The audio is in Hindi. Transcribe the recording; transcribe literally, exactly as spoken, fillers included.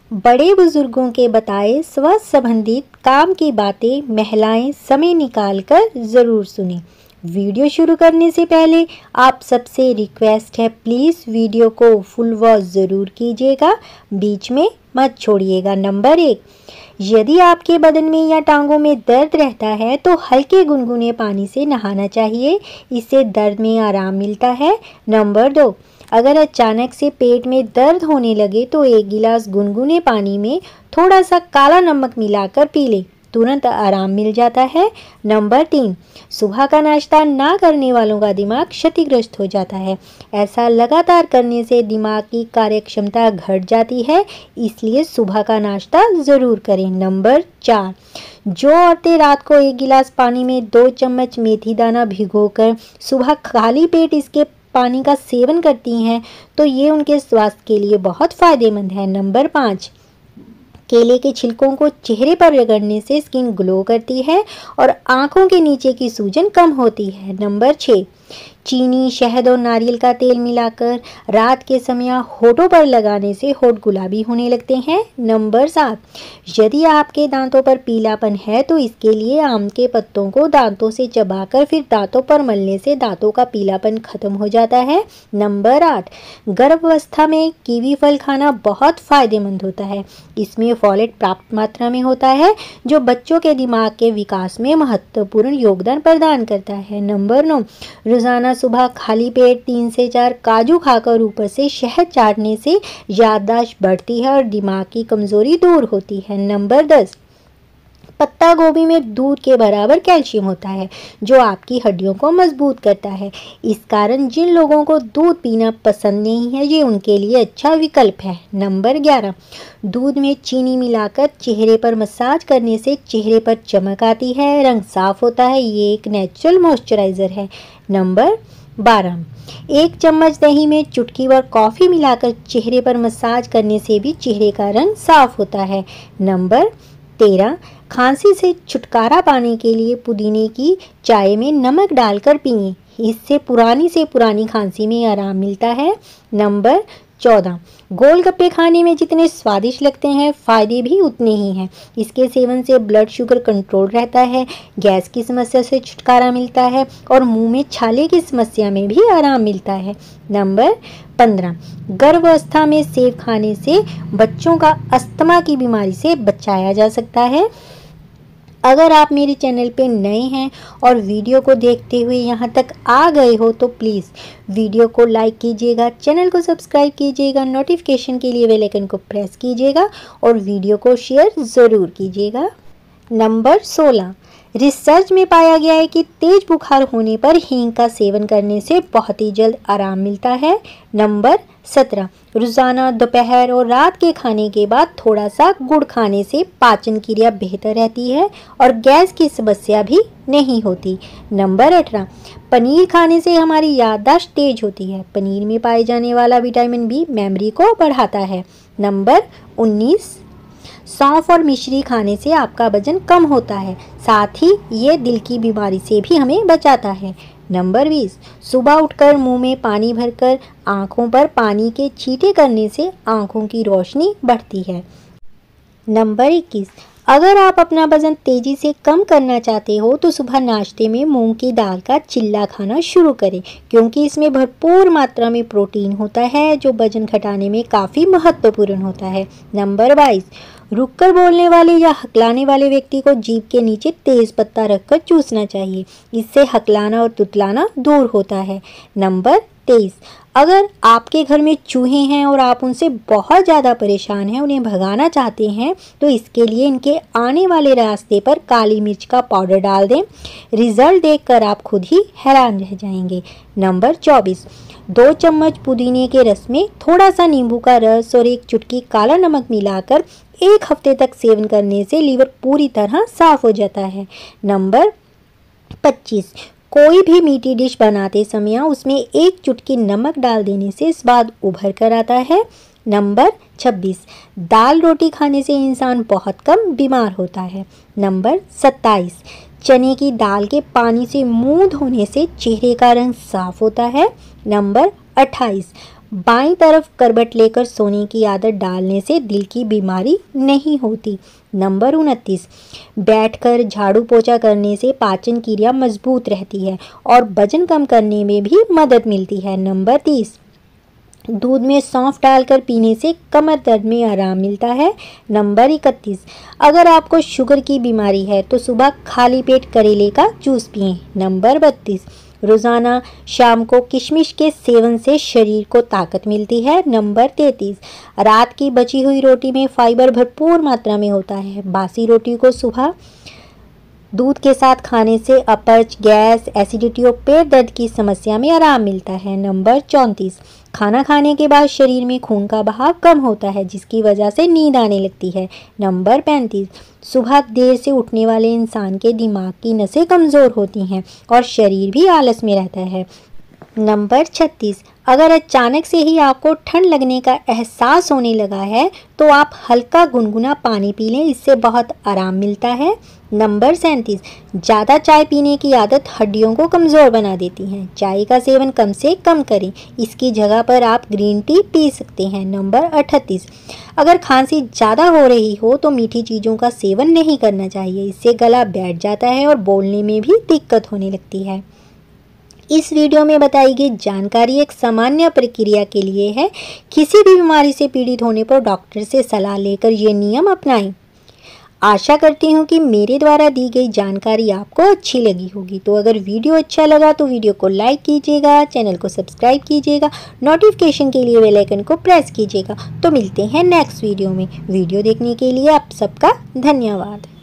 बड़े बुजुर्गों के बताए स्वास्थ्य संबंधित काम की बातें महिलाएं समय निकालकर ज़रूर सुनें। वीडियो शुरू करने से पहले आप सबसे रिक्वेस्ट है, प्लीज़ वीडियो को फुल वॉच ज़रूर कीजिएगा, बीच में मत छोड़िएगा। नंबर एक, यदि आपके बदन में या टांगों में दर्द रहता है तो हल्के गुनगुने पानी से नहाना चाहिए, इससे दर्द में आराम मिलता है। नंबर दो, अगर अचानक से पेट में दर्द होने लगे तो एक गिलास गुनगुने पानी में थोड़ा सा काला नमक मिलाकर पी लें, तुरंत आराम मिल जाता है। नंबर तीन, सुबह का नाश्ता ना करने वालों का दिमाग क्षतिग्रस्त हो जाता है। ऐसा लगातार करने से दिमाग की कार्यक्षमता घट जाती है, इसलिए सुबह का नाश्ता ज़रूर करें। नंबर चार, जो औरतें रात को एक गिलास पानी में दो चम्मच मेथी दाना भिगोकर सुबह खाली पेट इसके पानी का सेवन करती हैं तो ये उनके स्वास्थ्य के लिए बहुत फ़ायदेमंद है। नंबर पाँच, केले के छिलकों को चेहरे पर रगड़ने से स्किन ग्लो करती है और आंखों के नीचे की सूजन कम होती है। नंबर छः, चीनी, शहद और नारियल का तेल मिलाकर रात के समय होठों पर लगाने से होठ गुलाबी होने लगते हैं। नंबर सात, यदि आपके दांतों पर पीलापन है तो इसके लिए आम के पत्तों को दांतों से चबाकर फिर दांतों पर मलने से दांतों का पीलापन खत्म हो जाता है। नंबर आठ, गर्भावस्था में कीवी फल खाना बहुत फायदेमंद होता है, इसमें फॉलेट प्राप्त मात्रा में होता है जो बच्चों के दिमाग के विकास में महत्वपूर्ण योगदान प्रदान करता है। नंबर नौ, रोजाना सुबह खाली पेट तीन से चार काजू खाकर ऊपर से शहद चाटने से याददाश्त बढ़ती है और दिमाग की कमजोरी दूर होती है। नंबर दस, पत्ता गोभी में दूध के बराबर कैल्शियम होता है जो आपकी हड्डियों को मजबूत करता है। इस कारण जिन लोगों को दूध पीना पसंद नहीं है ये उनके लिए अच्छा विकल्प है। नंबर ग्यारह, दूध में चीनी मिलाकर चेहरे पर मसाज करने से चेहरे पर चमक आती है, रंग साफ होता है, ये एक नेचुरल मॉइस्चराइजर है। नंबर बारह, एक चम्मच दही में चुटकी भर कॉफ़ी मिलाकर चेहरे पर मसाज करने से भी चेहरे का रंग साफ होता है। नंबर तेरह, खांसी से छुटकारा पाने के लिए पुदीने की चाय में नमक डालकर पिएं, इससे पुरानी से पुरानी खांसी में आराम मिलता है। नंबर चौदह, गोलगप्पे खाने में जितने स्वादिष्ट लगते हैं फायदे भी उतने ही हैं। इसके सेवन से ब्लड शुगर कंट्रोल रहता है, गैस की समस्या से छुटकारा मिलता है और मुंह में छाले की समस्या में भी आराम मिलता है। नंबर पंद्रह, गर्भावस्था में सेब खाने से बच्चों का अस्थमा की बीमारी से बचाया जा सकता है। अगर आप मेरे चैनल पे नए हैं और वीडियो को देखते हुए यहाँ तक आ गए हो तो प्लीज़ वीडियो को लाइक कीजिएगा, चैनल को सब्सक्राइब कीजिएगा, नोटिफिकेशन के लिए बेल आइकन को प्रेस कीजिएगा और वीडियो को शेयर ज़रूर कीजिएगा। नंबर सोलह, रिसर्च में पाया गया है कि तेज बुखार होने पर हींग का सेवन करने से बहुत ही जल्द आराम मिलता है। नंबर सत्रह, रोज़ाना दोपहर और रात के खाने के बाद थोड़ा सा गुड़ खाने से पाचन क्रिया बेहतर रहती है और गैस की समस्या भी नहीं होती। नंबर अठारह, पनीर खाने से हमारी याददाश्त तेज होती है, पनीर में पाए जाने वाला विटामिन बी मेमोरी को बढ़ाता है। नंबर उन्नीस, सौंफ और मिश्री खाने से आपका वजन कम होता है, साथ ही ये दिल की बीमारी से भी हमें बचाता है। नंबर बीस, सुबह उठकर मुंह में पानी भरकर आँखों पर पानी के छींटे करने से आँखों की रोशनी बढ़ती है। नंबर इक्कीस, अगर आप अपना वजन तेज़ी से कम करना चाहते हो तो सुबह नाश्ते में मूंग की दाल का चिल्ला खाना शुरू करें, क्योंकि इसमें भरपूर मात्रा में प्रोटीन होता है जो वजन घटाने में काफ़ी महत्वपूर्ण होता है। नंबर बाईस, रुककर बोलने वाले या हकलाने वाले व्यक्ति को जीभ के नीचे तेज पत्ता रखकर चूसना चाहिए, इससे हकलाना और तुतलाना दूर होता है। नंबर तेईस, अगर आपके घर में चूहे हैं और आप उनसे बहुत ज़्यादा परेशान हैं, उन्हें भगाना चाहते हैं, तो इसके लिए इनके आने वाले रास्ते पर काली मिर्च का पाउडर डाल दें, रिजल्ट देखकर आप खुद ही हैरान रह जाएंगे। नंबर चौबीस, दो चम्मच पुदीने के रस में थोड़ा सा नींबू का रस और एक चुटकी काला नमक मिलाकर एक हफ्ते तक सेवन करने से लीवर पूरी तरह साफ हो जाता है। नंबर पच्चीस, कोई भी मीठी डिश बनाते समय उसमें एक चुटकी नमक डाल देने से स्वाद उभर कर आता है। नंबर छब्बीस, दाल रोटी खाने से इंसान बहुत कम बीमार होता है। नंबर सत्ताईस, चने की दाल के पानी से मुंह धोने से चेहरे का रंग साफ होता है। नंबर अट्ठाईस, बाईं तरफ करवट लेकर सोने की आदत डालने से दिल की बीमारी नहीं होती। नंबर उनतीस, बैठकर झाड़ू पोछा करने से पाचन क्रिया मजबूत रहती है और वजन कम करने में भी मदद मिलती है। नंबर तीस, दूध में सौंफ डालकर पीने से कमर दर्द में आराम मिलता है। नंबर इकतीस, अगर आपको शुगर की बीमारी है तो सुबह खाली पेट करेले का जूस पिएं। नंबर बत्तीस, रोज़ाना शाम को किशमिश के सेवन से शरीर को ताकत मिलती है। नंबर तैंतीस, रात की बची हुई रोटी में फाइबर भरपूर मात्रा में होता है। बासी रोटी को सुबह दूध के साथ खाने से अपच, गैस, एसिडिटी और पेट दर्द की समस्या में आराम मिलता है। नंबर चौंतीस, खाना खाने के बाद शरीर में खून का बहाव कम होता है जिसकी वजह से नींद आने लगती है। नंबर पैंतीस, सुबह देर से उठने वाले इंसान के दिमाग की नसें कमज़ोर होती हैं और शरीर भी आलस में रहता है। नंबर छत्तीस, अगर अचानक से ही आपको ठंड लगने का एहसास होने लगा है तो आप हल्का गुनगुना पानी पी लें, इससे बहुत आराम मिलता है। नंबर सैंतीस, ज़्यादा चाय पीने की आदत हड्डियों को कमज़ोर बना देती है। चाय का सेवन कम से कम करें, इसकी जगह पर आप ग्रीन टी पी सकते हैं। नंबर अड़तीस, अगर खांसी ज़्यादा हो रही हो तो मीठी चीज़ों का सेवन नहीं करना चाहिए, इससे गला बैठ जाता है और बोलने में भी दिक्कत होने लगती है। इस वीडियो में बताई गई जानकारी एक सामान्य प्रक्रिया के लिए है। किसी भी बीमारी से पीड़ित होने पर डॉक्टर से सलाह लेकर ये नियम अपनाएं। आशा करती हूँ कि मेरे द्वारा दी गई जानकारी आपको अच्छी लगी होगी। तो अगर वीडियो अच्छा लगा तो वीडियो को लाइक कीजिएगा, चैनल को सब्सक्राइब कीजिएगा, नोटिफिकेशन के लिए बेल आइकन को प्रेस कीजिएगा। तो मिलते हैं नेक्स्ट वीडियो में। वीडियो देखने के लिए आप सबका धन्यवाद।